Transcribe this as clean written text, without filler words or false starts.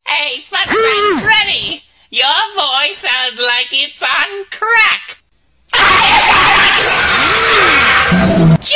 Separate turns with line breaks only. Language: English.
Hey, Funshine Freddy! Your voice sounds like it's on crack!